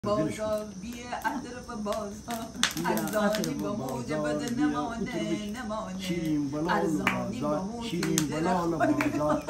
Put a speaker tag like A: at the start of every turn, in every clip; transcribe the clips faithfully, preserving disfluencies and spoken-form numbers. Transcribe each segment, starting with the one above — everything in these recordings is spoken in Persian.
A: بازار بیا اطرف بازار ارزانی با موج بده نمانه نمانه
B: شیرین بلال
A: ارزانی با
B: بازار
A: موج
B: شیرین بلال بازار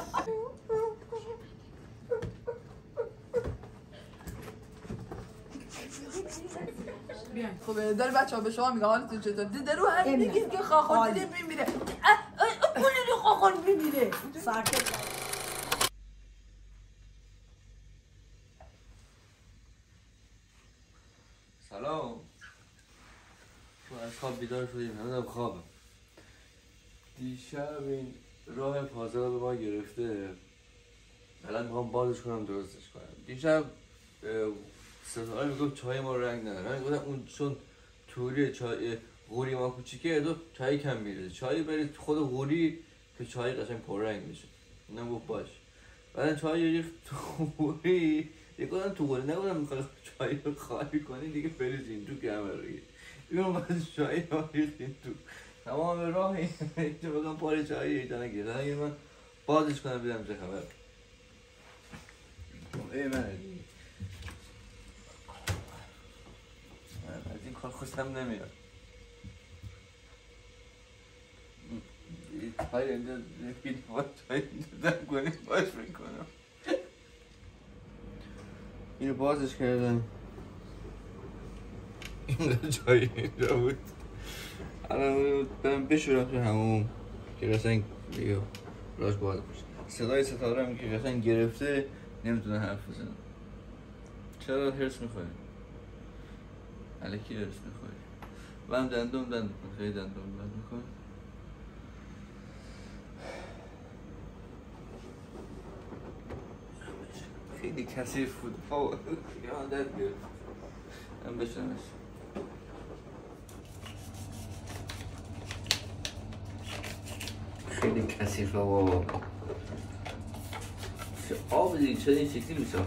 A: خب داره بچه ها به شما میگه حالتون چطور دیده رو هر میگید که خاخر دیده میمیره کلی خاخر میمیره
C: ساکت
D: سلام ما از خواب بیدار شدیم نمیدونم خوابم دیشب این راه پازار به ما گرفته الان میخوام بازش کنم درستش کنم دیشب ستاره میگفت چای ما رنگ نداره من گفتم اون چون توری چای غوری ما کوچیکه دو چای کم میره چای برید خود غوری که چای قشنگ پر رنگ میشه اینم گفت باش بعد چای ریخت تو غوری یک کدام تو غوری نگفتم میخوای چای رو خالی کنی دیگه بریزین تو گمه روی بیون باید چای رو ریختین تو تمام راه اینجا بگم پار چایی ایتا نگیرد اگه من بازش کنم بیدم چه خبر ای من از این کار خوشم نمیاد چای اینجا نفید باید چای اینجا دم کنیم باش میکنم اینو بازش کردم اینقدر چای اینجا بود الان برم بشورم تو همون که قشنگ دیگه راش باز بشه صدای ستاره هم که قشنگ گرفته نمیتونه حرف بزنه چرا هرس میخوری؟ الکی هرس میخوری من دندون دندون خیلی دندون بند میکنم خیلی کثیف بود بابا یاد درد گرفت من بشنمش خیلی کثیفه بابا چه آب دیگه چرا این شکلی میشه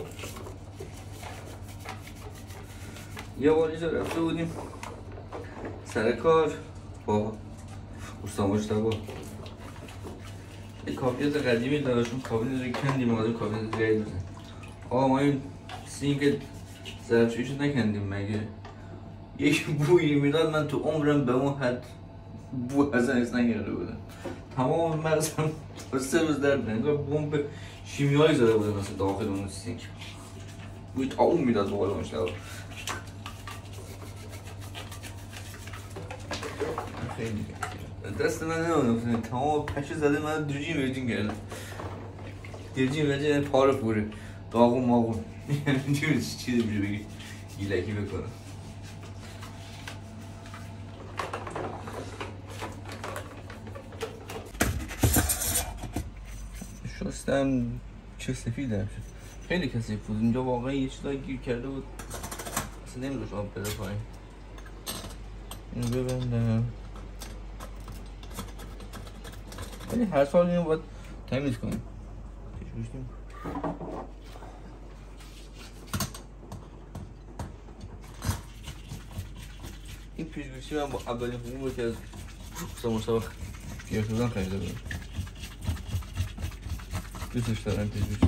D: یه بار اینجا رفته بودیم سر کار با استاد مجتبی یه کابینت قدیمی داشتون کابینت رو کندیم از اون کابینت جدید بزنیم آقا ما این سینک ظرفشوییشو نکندیم مگه یک بویی میداد من تو عمرم به اون حد بو ازن از نگرده بودم تمام مغزم سه روز درد انگار بمب شیمیایی زده بوده مثل داخل اون سینک بوی طاعون میداد به قول مجتبی خیلی دست من نمیدونم تمام پشه زده من درجین ورجین کرده درجین ورجین پاره پوره داغون ماغون نمیدونم چیزی بجه بگی گیلکی بکنم شستم چه سفیدم شد خیلی کثیف بود اینجا واقعا یه چیزایی گیر کرده بود اصلا نمیدونش آب بده پایین اینو ببندم ولی هر سال اینو باید تمیز کنیم کشوشتیم این پیشگوشی من با اولین حقوق که از استاد مجتبی گرفتم خریده بودم دوستش دارم پیشگوشی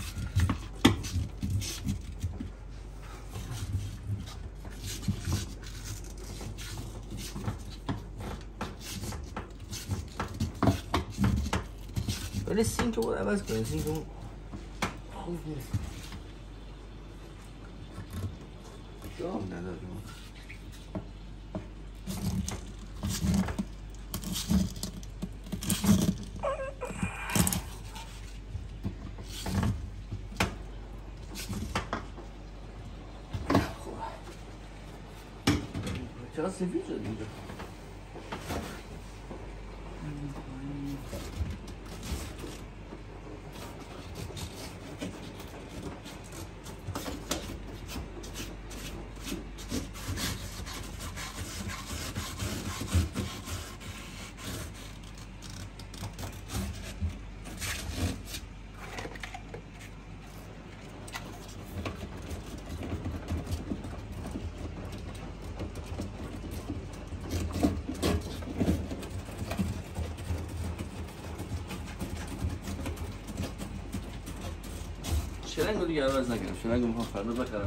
D: ولی سینک رو باید عوض کنیم سینک رو خوب نیست جام نداریم چرا سفید شد اینجا شلنگ رو دیگه عوض نکنم شلنگ رو میخوام فردا بخرم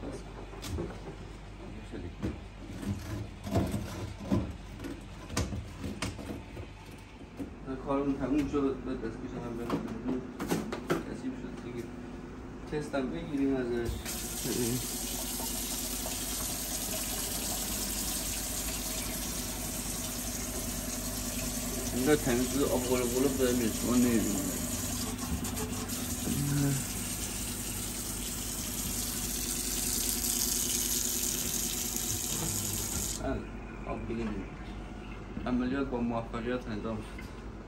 D: کارمون تموم شد به دستکش هم برم کسیب شد دیگه تستم بگیریم ازش اینگاه تمیز آب غلب غلب داره میره شما نمیدونیم آب بگیریم عملیات با موفقیت انجام شد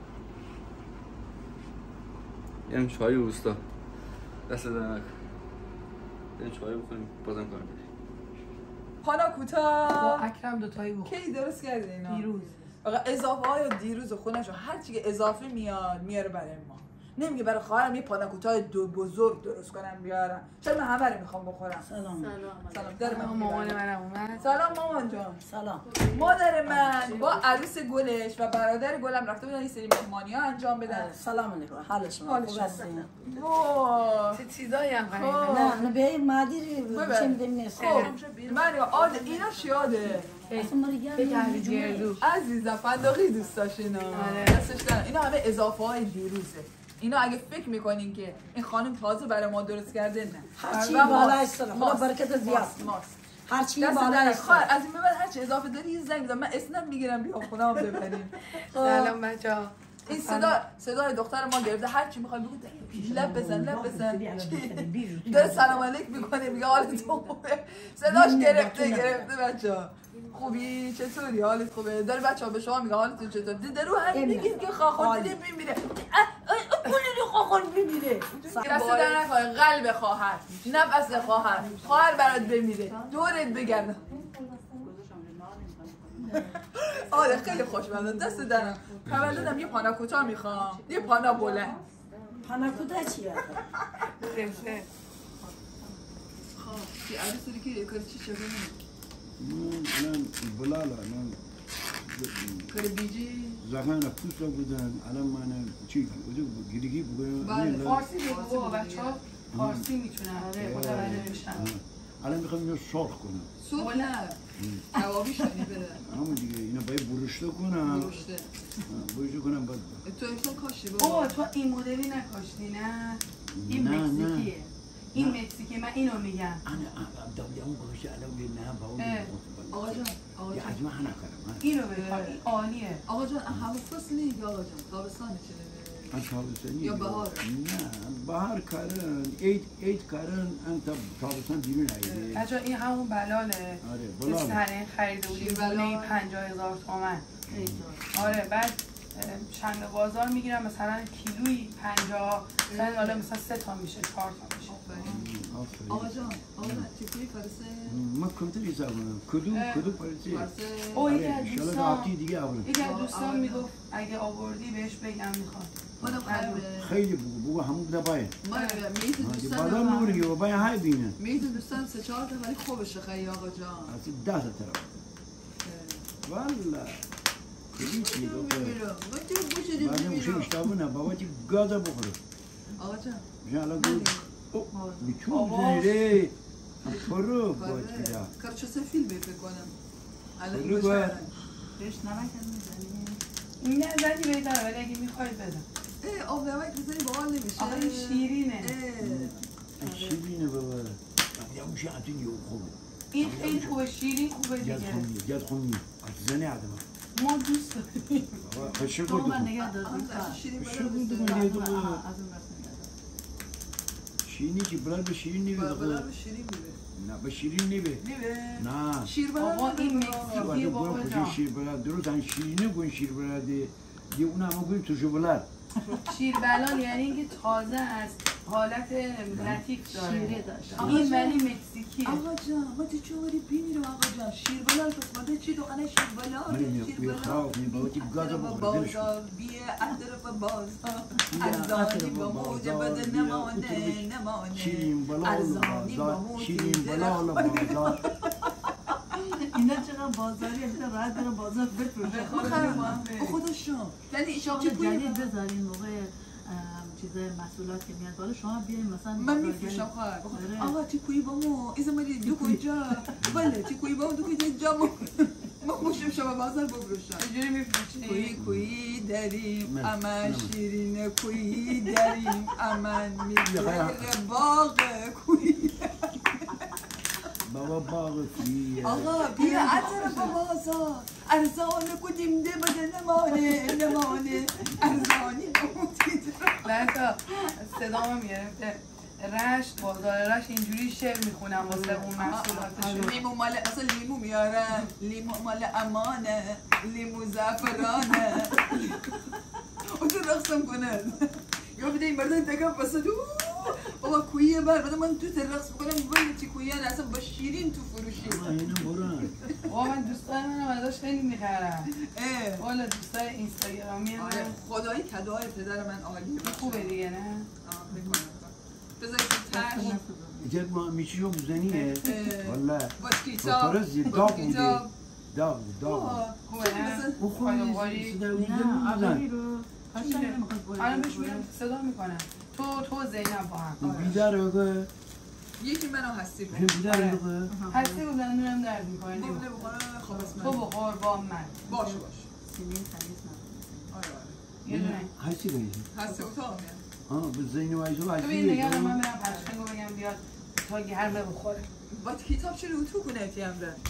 D: یه چای اوستا دست دارم یه چای بخوریم بازم کار بریم
A: پانا کوتا
C: با اکرم دوتایی بخور
A: کی درست کردی اینا؟
C: دیروز
A: آقا اضافه های دیروز و خونش و هر چی که اضافه میاد میاره برای ما نمیگه برای خواهرم یه پاناکوتای دو بزرگ درست کنم بیارم چرا من همه رو میخوام بخورم
E: سلام
A: سلام در من
C: مامان منم اومد
A: سلام مامان جان
E: سلام
A: مادر من با عروس گلش و برادر گلم رفته بودن این سری مهمانی ها انجام بدن
E: سلام علیکم حال شما
A: حال
E: خوب
A: شما.
E: هستین
A: واه
C: چه چیزایی هم
A: خب.
C: غریبه
E: نه نه به مادری
A: ببر.
E: چه میدونی نیست
A: خب من یا آد اینا شیاده
E: اصلا مریم
C: بگردی گردو
A: عزیزم فندقی دوست داشت اینا
C: آره.
A: دستش دارم اینا همه اضافه های دیروزه اینا اگه فکر میکنین که این خانم تازه برای ما درست کرده نه
E: هر چی
A: و
E: بالا
A: ماست.
E: است خدا
A: ماست.
E: برکت زیاد
A: ماست. ماست.
E: هر چی
A: دست
E: بالا
A: در
E: است
A: خواهر از این به بعد هر چی اضافه داری یه زنگ بزن من اسنپ میگیرم بیا خونه هم ببریم
C: سلام بچه ها
A: این صدا صدای دختر ما گرفته هر چی میخوای بگو لب بزن لب بزن داره سلام علیک میکنه میگه حالت خوبه صداش گرفته گرفته بچه‌ها خوبی چطوری حالت خوبه داره بچه‌ها به شما میگه حالتون چطور دیده رو همین میگیم که خاخر دیده میمیره کلی خاخر میمیره دست در نکنه قلب خواهر نفس خواهر خواهر برات بمیره دورت بگردم آره خیلی خوشمزه دست درم تولدم یه پانا کوتاه میخوام یه پانا بلند
E: پاناکوتا چیه
C: سلسله
A: خب یه عروسی که کار چی شده
B: من الان بلالا الان
A: کار بیجی
B: زخان پوستا بودن الان من چی گیرگی بگویم
A: بله.
C: فارسی بگو بچه ها فارسی میتونن متوجه بشن
B: الان میخوام اینو سرخ کنم
A: صبح نه کبابی شدی بره
B: همون دیگه اینا باید برشته کنم
A: درشته
B: برشته کنم بعد
A: تو امسال کاشی
C: اوه
A: بابا
C: تو این مدلی نکاشتی نه این
B: نه، نه.
C: مکزیکیه این مکزیکی من اینو میگم
B: انا داویام باشه الان نه با اون
A: آقا جان آقا
B: یه
A: جان
B: حجمه هنه کردم
C: اینو بخواه این عالیه
A: آقا جان همه فصل نیست آقا جان تابستانه چه
B: من تابستانی
A: یا بهار؟
B: نه بهار کارن عید عید کارن انت تابستان بیرون عیده
C: بچه این همون بلاله
B: آره
C: که
B: بلال
C: سنه خریده بودیم
A: شیر بلال.
C: دونه پنجاه هزار تومن آره بعد شنبه بازار میگیرم مثلا کیلویی پنجاه مثلا حالا مثلا سه تا میشه چهار تا میشه
A: آقا جان آقا جان چطوری فرسه
B: من کنتر حساب کنم کدو کدو پرسی
A: فرسه
C: او یکی
B: آره
C: از
B: انشالله
C: دوستان
B: هفته دیگه اولم
C: یکی از دوستان میگفت اگه آوردی بهش بگم میخواد
A: خودم قلبه
B: خیلی بگو بگو همون بوده باید
A: ما میت
B: بادام
A: دوستان
B: نوری که باید های بینه
A: میت دوستان سه چهار تا ولی خوبشه خیلی آقا جان
B: اصلا ده تا طرف والا خیلی چی گفت بعد موشه اشتابه نه بابا چی گازه بخوره
A: آقا جان
B: میشه الان گفت او میچون بزنی ره فرو باید بیده
A: کار چه سفیل بی فکر کنم الان
B: فرو باید
E: بهش نمک میزنی
C: نه زنی بهتره ولی اگه میخوای بدم
A: اه آب نمک بزنی باحال نمیشه
C: آقا این شیرینه
A: اه.
B: شیرینه بابا یا موشه عطین یه خوبه
C: این خیلی خوبه شیرین خوبه
B: جد
C: دیگه
B: خونی جد خونی عطیزنی عدمه
C: ما دوست داریم
B: بابا خشک
E: تو
B: بودو
E: من نگه دار
A: آن دست شیرین
B: خشک
A: بلا
B: بودو
A: بسته.
B: من یه دو
E: از اون رسم
B: شیرینی که برای به شیرین نیبه
A: بلا
B: دخواه
A: به شیرین میبه
B: نه به شیرین نیبه
A: میبه
B: نه
A: شیر بلا
C: آقا این
A: میبه.
C: مکزیکی
B: باید
C: بابا
B: گویم
C: جان
B: کجا شیر برد درست هم شیرینه گویم شیر برد دیگه اون همه گویم تو شبلر
C: شیر بلال یعنی اینکه تازه از حالت لطیف داره
E: شیره داشت
C: این ولی مکزیکیه
A: آقا جان ما تو چوری بینی رو آقا جان شیر بلا قسمت چی تو خانه شیر بلا
B: من
A: شیر
B: بی
A: بلا
B: خواب می باید گازه بخور دلش
A: بازار بیه اطرف بازار
B: بیه
A: ارزانی
B: اطرف
A: با موجب
B: بازار،
A: بده
B: بیه
A: نمانه
B: اتوبیس.
A: نمانه
B: شیرین بلال
A: ارزانی با
B: بازار
A: موجب
B: شیرین بلال بازار
E: اینا چقدر بازاری اگه راحت داره بازار بفروشه
A: بخرم خودشون یعنی
E: شغل
A: چه پولی
E: جدید بذارین موقع چیزای مسئولات که میاد بالا شما بیاین مثلا
A: من میفروشم خواهر آقا چی کوی با مو ایزا مالی دو کجا بله چی کوی با مو دو کجا جا مو ما خوشم شما بازار بفروشم
C: چجوری میفروشی؟
A: کوی کوی داریم اما شیرین کوی داریم اما میگه باغ کوی
B: بابا باغ کوی
A: آقا بیا عطر بازار ارزان کدیم ده بده نمانه نمانه ارزانی نموتید
C: لحظه صدامو میگرفته رشت بازار رشت اینجوری شعر میخونم واسه اون محصولاتشون
A: لیمو مال اصلا لیمو میارن لیمو مال امانه لیمو زعفرانه اون تو رقصم کند یا بده این مردن تکم بسد بابا کویه بر بده من تو رقص بکنم ولی چی کویه اصلا با شیرین تو فروشی
B: اینو برن
C: بابا من دوستای منم ازش خیلی میخرم والا دوستای اینستاگرامی من
A: خدایی کدوهای پدر من عالیه
C: خوبه دیگه نه؟
A: آه میکنم بذاری تو تش
B: جد ما میشیو بزنیه والله
A: با کتاب
B: پرز داغ بوده داغ داغ
C: خوبه نه؟
B: او خوبی
E: نه آقایی رو
C: الان بهش میگم صدا میکنم تو تو زینب با هم
B: بیدار آقا
A: یکی منو هستی بود
B: بیدار آقا
C: هستی بود دندونم درد میکنه
A: بله بخوره خب اسم
C: تو بخور با من
A: باش باش
E: سینه تمیز
A: آره آره
C: یه دونه
B: هستی گویی
A: هستی اتاق میاد
B: ها بزنی وایسو
C: تو این نگه من برم پشنگو بگم بیاد تا گرمه بخوره
A: با کتاب چرا اتو کنه تی هم دن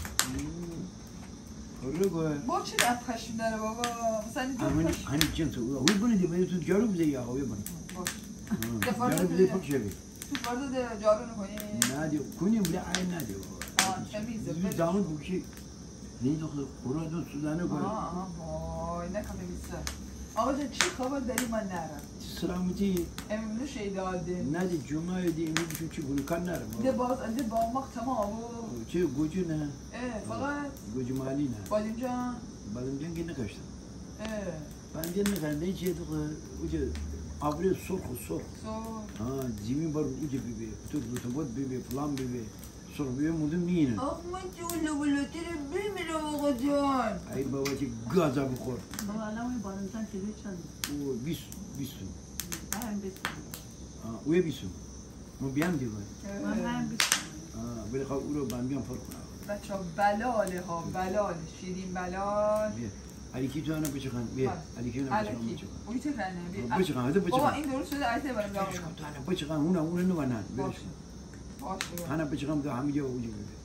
B: آره گوه
A: با چه رفت خشم داره بابا مثلا
B: همین همین جنس او او بنی دی باید تو جارو بزنی یا او بنی جارو بزنی پاک شوی
A: تو فردا ده جارو نکنی
B: نه دی کنی ولی عین ندی
A: آه تمیزه
B: بی دامن بوشی نه تو خورا دو سودانه گوه
A: آه آه وای نکنه بیسته آقا جان چی خبر داری من نرم
B: سلامتی
A: امنو شیداده
B: نه دی جمعه دی امروز چی چی گوی کن نرم
A: ده باز ده با مخ تمام
B: چه گوجه نه
A: اه فقط
B: گوجه مالی نه
A: بالیم جان
B: بالیم جان که نکشتم
A: اه
B: ben de ne kadar ne şey de ucu abire sorku sor.
A: سو
B: Ha zimin var ucu bibi, tur tur bot bibi falan bibi. Sor bibi mudum niye?
A: آخ من جوله ولوتر بمیرم آقا جان
B: Ay baba ki gaza bu kor.
E: بابا الان اون بالمتن کلی چند
B: O bis bisu.
E: هم بیست
B: Ha uye bisu. Mu biam diyor.
E: من هم بیست
B: Ha böyle kav uro ben biam fark na.
A: بچه ها بلاله ها بلاله شیرین بلال
B: Bir. Ali ki tane bıçakan bir. Ali ki tane bıçakan
A: الکی
B: bıçakan.
A: اوی چه کنه
B: Bıçakan hadi
A: بابا
B: bıçakan.
A: این درست شده عیده برم جواب
B: Bıçakan tane bıçakan una una ne var nan.
A: باشه باشه
B: Hana bıçakan da hamiye ucu bibi.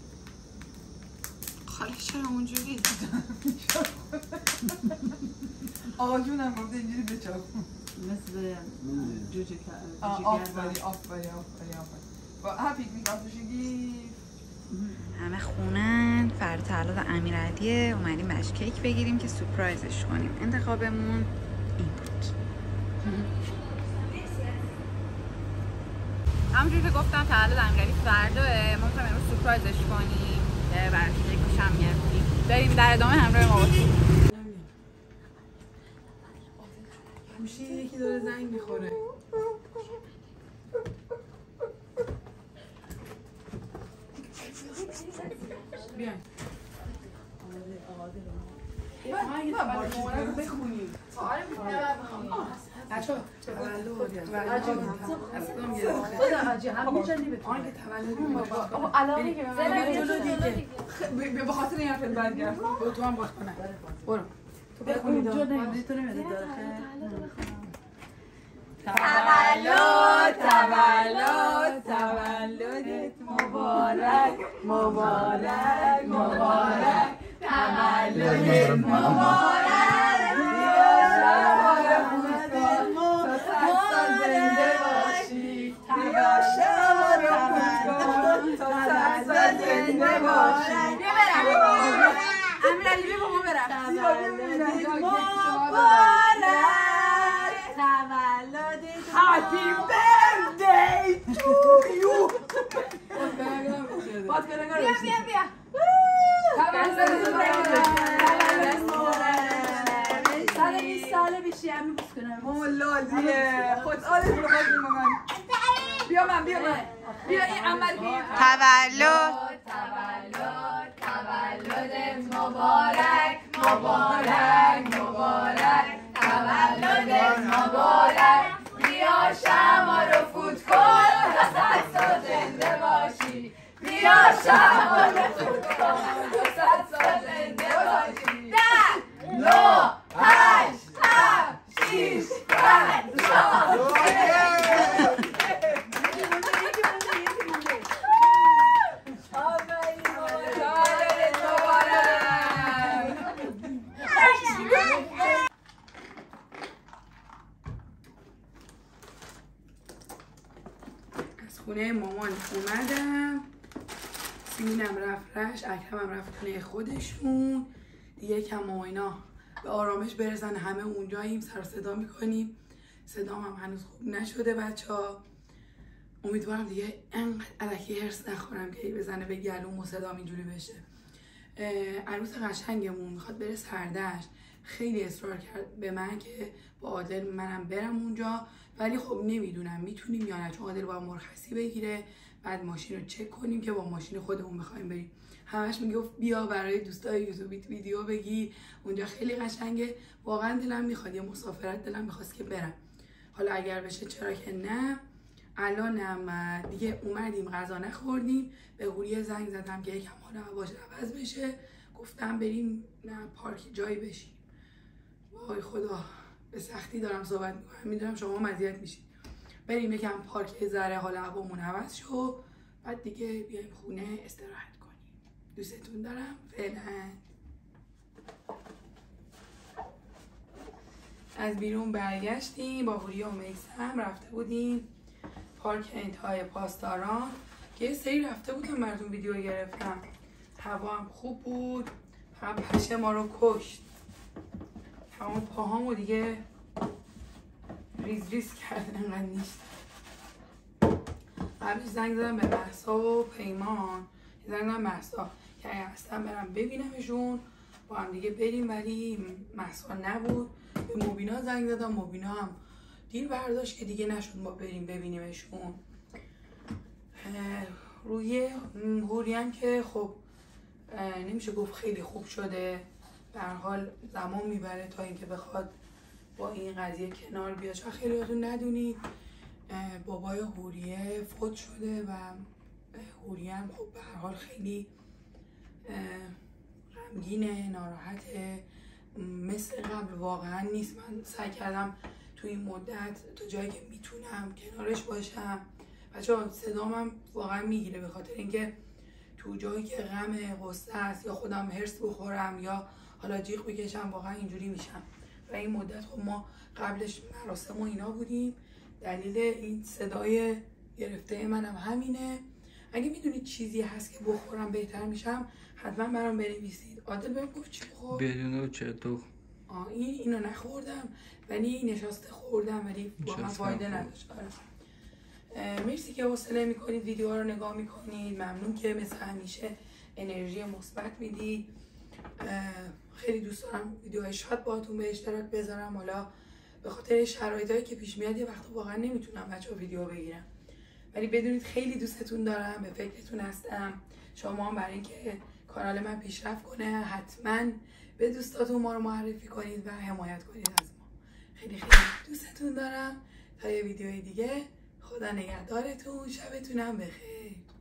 A: خاله چرا اونجوری آقا جونم گفته اینجوری بچاق
E: مثل جوجه
A: آفری آفری آفری آفری با ها پیکنیک آفشگی
F: همه خونن فردا تولد امیرعلیه اومدیم بهش کیک بگیریم که سورپرایزش کنیم انتخابمون این بود همونجوری که گفتم تولد امیرعلی فرداه ما می‌خوایم امروز سورپرایزش کنیم که براش کیک هم گرفتیم بریم در ادامه همراه ما باشیم
C: گوشی یکی داره زنگ میخوره بیاین آهنگ تولد مامانه رو بخونیم بچه ها به خاطر این حرفت برگرد برو تو هم باخت کنه برو تو بخونی دار
E: تولد تولد
A: تولدت مبارک مبارک مبارک تولدت مبارک امیرعلی بیا با ما برم Happy birthday to you. بیا بیا بیا.
E: سال بیست ساله بیشی همین بوس کنم
A: مولادیه خود آلت رو بازی مامان بیا من بیا من بیا این عمل بیا
F: تولد
A: تولد تولدت مبارک مبارک مبارک تولدت مبارک بیا بیا شمع رو فوت کن تا صد سال زنده باشی بیا شمع رو فوت کن تا صد سال زنده باشی ده نو هشت هفت شیش پنج
C: خونه مامان اومدم، سیمینم رفت رشت، اکرمم رفت خونه خودشون دیگه. کم ماماینا به آرامش برسن، همه اونجاییم، سر صدا میکنیم، صدام هم هنوز خوب نشده بچه ها. امیدوارم دیگه انقدر الکی هرس نخورم که بزنه به گلوم و صدام اینجوری بشه. عروس قشنگمون میخواد بره سردشت، خیلی اصرار کرد به من که با عادل منم برم اونجا، ولی خب نمیدونم میتونیم یا نه، چون عادل باید مرخصی بگیره، بعد ماشین رو چک کنیم که با ماشین خودمون میخوایم بریم. همش میگفت بیا برای دوستای یوتیوبیت ویدیو بگیر، اونجا خیلی قشنگه. واقعا دلم میخواد یه مسافرت، دلم میخواست که برم. حالا اگر بشه چرا که نه. الانم دیگه اومدیم غذا نخوردیم، به هوریه زنگ زدم که یکم حالا هواش عوض بشه، گفتم بریم نه پارک جایی بشیم. وای خدا به سختی دارم صحبت میکنم، میدونم شما مزیت میشید. بریم یکم پارک ذره حال هوامون عوض شو، بعد دیگه بیایم خونه استراحت کنیم. دوستتون دارم. فعلا. از بیرون برگشتیم با هوریه و میثم، رفته بودیم پارک انتهای پاسداران که یه سری رفته بودم براتون ویدیو گرفتم، هوا هم خوب بود، فقط پشه ما رو کشت، تمام پاهامو دیگه ریز ریز کرد انقدر نیست. قبلش زنگ زدم به مهسا و پیمان، زنگ زدم مهسا که اگه هستم برم ببینمشون با هم دیگه بریم، ولی مهسا نبود. به مبینا زنگ زدم، مبینا هم دیر برداشت که دیگه نشد ما بریم ببینیمشون. روی هوریم که خب نمیشه گفت خیلی خوب شده، به هر حال زمان میبره تا اینکه بخواد با این قضیه کنار بیاد. چون خیلیاتون ندونید بابای هوریه فوت شده و هوریم خب به هر حال خیلی غمگینه، ناراحته، مثل قبل واقعا نیست. من سعی کردم تو این مدت تا جایی که میتونم کنارش باشم. بچه‌ها صدامم واقعا میگیره به خاطر اینکه تو جایی که غم غصه است یا خودم هرس بخورم یا حالا جیغ بکشم واقعا اینجوری میشم. و این مدت خب ما قبلش مراسم و اینا بودیم، دلیل این صدای گرفته منم همینه. اگه میدونید چیزی هست که بخورم بهتر میشم حتما برام بنویسید. عادل بهم گفت چی بخور؟
D: بدون چطور؟
C: آه این اینو نخوردم ولی نشاسته خوردم ولی واقعا فایده نداشت. مرسی که حوصله میکنید ویدیوها رو نگاه میکنید، ممنون که مثل همیشه انرژی مثبت میدید. خیلی دوست دارم ویدیوهای شاد باهاتون به اشتراک بذارم، حالا به خاطر شرایطایی که پیش میاد یه وقت واقعا نمیتونم بچه‌ها ویدیو بگیرم، ولی بدونید خیلی دوستتون دارم، به فکرتون هستم. شما هم برای اینکه کانال من پیشرفت کنه حتما به دوستاتون ما رو معرفی کنید و حمایت کنید از ما. خیلی خیلی دوستتون دارم. تا یه ویدیوی دیگه، خدا نگهدارتون، شبتونم بخیر.